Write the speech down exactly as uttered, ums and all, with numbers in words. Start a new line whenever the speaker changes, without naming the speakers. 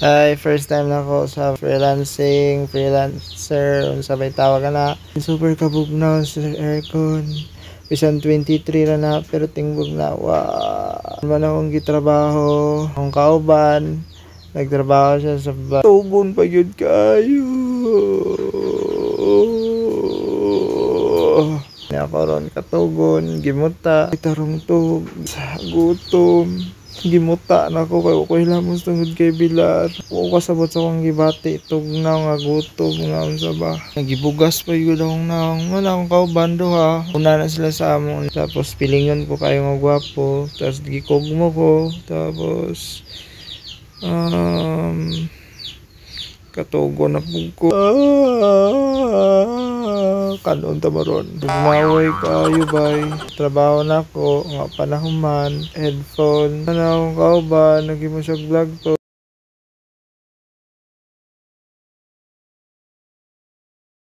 Ay, first time na ako sa freelancing, freelancer, unsa bay tawag na. Super kabugnaw sa aircon. Bisan twenty-three ra na pero tingbog na. Wow. Man akong gitrabaho, akong kauban. Nagtrabaho siya sa ba- tugon pa yun kayo. Ako ron katugon, gimuta, itarong tug, gutom. Gimuta na ko kay ko hilamos tungod kay Bilar. O kasabot sa akong gibati tugnaw nga gutom nga unsa ba. Nagibugas pa gyud akong naong wala akong kaubando ha. Una na sila sa amon tapos pilingon ko kayo nga gwapo tapos gikugmo ko tapos um katugo na pug ko. Ah, kanon ta maron. Naway kayo bay. Trabaho na ko nga panahuman, headphone. Ano akong kauban, naging mo siya vlog to.